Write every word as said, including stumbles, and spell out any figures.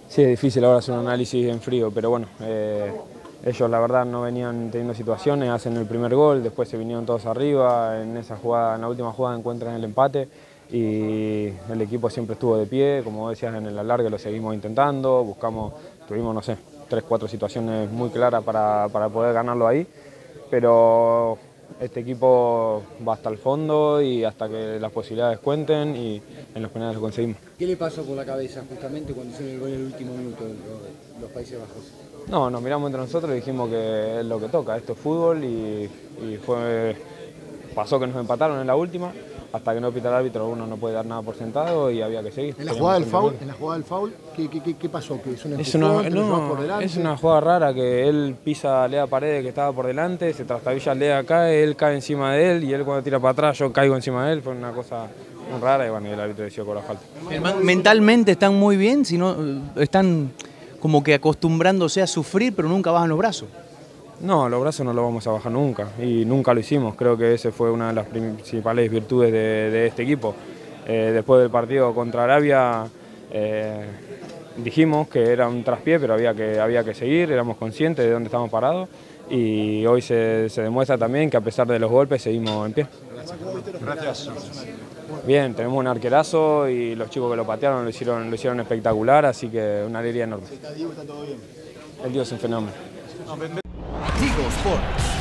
Sí, es difícil ahora hacer un análisis en frío, pero bueno, eh, ellos la verdad no venían teniendo situaciones, hacen el primer gol, después se vinieron todos arriba, en esa jugada, en la última jugada encuentran el empate y el equipo siempre estuvo de pie, como decías en el alargue lo seguimos intentando, buscamos, tuvimos no sé, tres, cuatro situaciones muy claras para, para poder ganarlo ahí, pero este equipo va hasta el fondo y hasta que las posibilidades cuenten y en los penales lo conseguimos. ¿Qué le pasó por la cabeza justamente cuando hicieron el gol en el último minuto de los Países Bajos? No, nos miramos entre nosotros y dijimos que es lo que toca, esto es fútbol y, y fue, pasó que nos empataron en la última, hasta que no pita el árbitro uno no puede dar nada por sentado y había que seguir. En la jugada del foul, en la jugada del foul, ¿qué, qué, qué pasó? ¿Que es una, es una, empujón, no, por delante? Es una jugada rara que él pisa a Lea Paredes que estaba por delante, se trastabilla Lea, cae, él cae encima de él y él cuando tira para atrás yo caigo encima de él, fue una cosa muy rara y bueno, y el árbitro decidió cobrar falta. Mentalmente están muy bien, sino están como que acostumbrándose a sufrir pero nunca bajan los brazos. No, los brazos no los vamos a bajar nunca y nunca lo hicimos. Creo que esa fue una de las principales virtudes de, de este equipo. Eh, después del partido contra Arabia eh, dijimos que era un traspié, pero había que, había que seguir, éramos conscientes de dónde estamos parados y hoy se, se demuestra también que a pesar de los golpes seguimos en pie. Gracias. Bien, tenemos un arquerazo y los chicos que lo patearon lo hicieron, lo hicieron espectacular, así que una alegría enorme. ¿Está Diego, está todo bien? El Dios es un fenómeno. Tigo Sports.